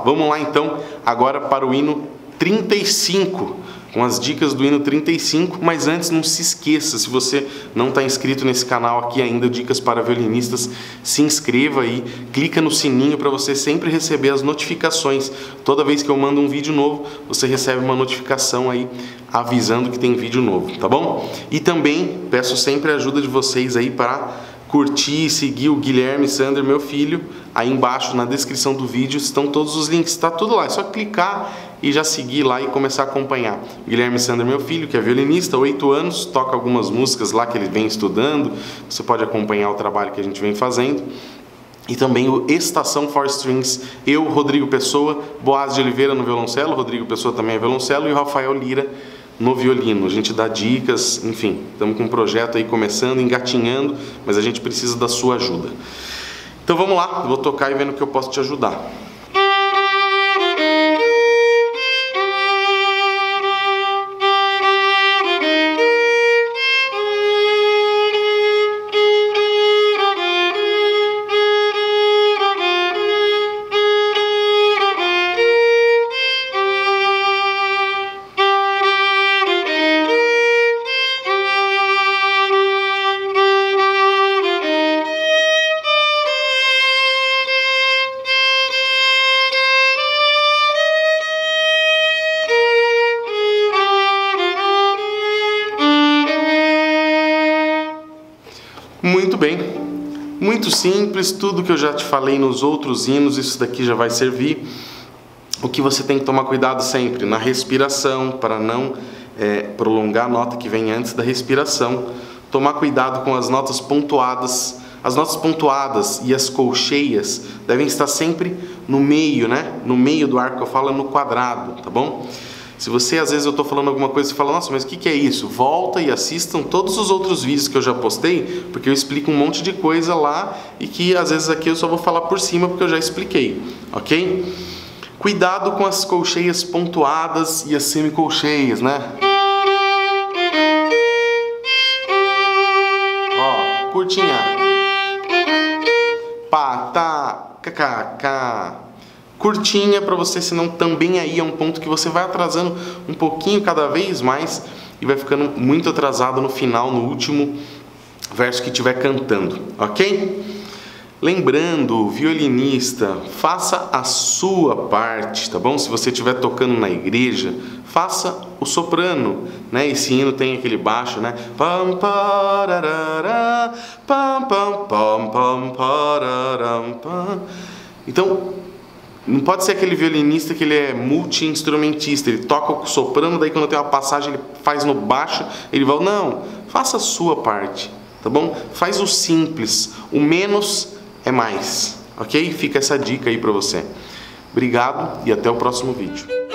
Vamos lá então agora para o hino 35, com as dicas do hino 35, mas antes não se esqueça, se você não está inscrito nesse canal aqui ainda, Dicas para Violinistas, se inscreva aí, clica no sininho para você sempre receber as notificações. Toda vez que eu mando um vídeo novo, você recebe uma notificação aí avisando que tem vídeo novo, tá bom? E também peço sempre a ajuda de vocês aí para curtir e seguir o Guilherme Sander, meu filho. Aí embaixo na descrição do vídeo estão todos os links, está tudo lá, é só clicar e já seguir lá e começar a acompanhar. Guilherme Sander, meu filho, que é violinista, 8 anos, toca algumas músicas lá que ele vem estudando, você pode acompanhar o trabalho que a gente vem fazendo. E também o Estação for Strings, eu, Rodrigo Pessoa, Boaz de Oliveira no violoncelo, Rodrigo Pessoa também é violoncelo, e o Rafael Lira no violino. A gente dá dicas, enfim, estamos com um projeto aí começando, engatinhando, mas a gente precisa da sua ajuda. Então vamos lá, eu vou tocar e vendo que eu posso te ajudar. Muito bem, muito simples, tudo que eu já te falei nos outros hinos, isso daqui já vai servir. O que você tem que tomar cuidado sempre na respiração, para não prolongar a nota que vem antes da respiração. Tomar cuidado com as notas pontuadas. As notas pontuadas e as colcheias devem estar sempre no meio, né? No meio do arco, eu falo no quadrado, tá bom? Se você, às vezes eu estou falando alguma coisa e você fala, nossa, mas o que é isso? Volta e assistam todos os outros vídeos que eu já postei, porque eu explico um monte de coisa lá e que às vezes aqui eu só vou falar por cima porque eu já expliquei, ok? Cuidado com as colcheias pontuadas e as semicolcheias, né? Ó, curtinha. Pá, tá, cacá. Curtinha para você, senão também aí é um ponto que você vai atrasando um pouquinho cada vez mais e vai ficando muito atrasado no final, no último verso que estiver cantando, ok? Lembrando, violinista, faça a sua parte, tá bom? Se você estiver tocando na igreja, faça o soprano, né? Esse hino tem aquele baixo, né? Pam pararara, pam pam pam pam pararam pam. Então não pode ser aquele violinista que ele é multi-instrumentista, ele toca o soprano, daí quando tem uma passagem ele faz no baixo, ele vai... Não, faça a sua parte, tá bom? Faz o simples, o menos é mais, ok? Fica essa dica aí pra você. Obrigado e até o próximo vídeo.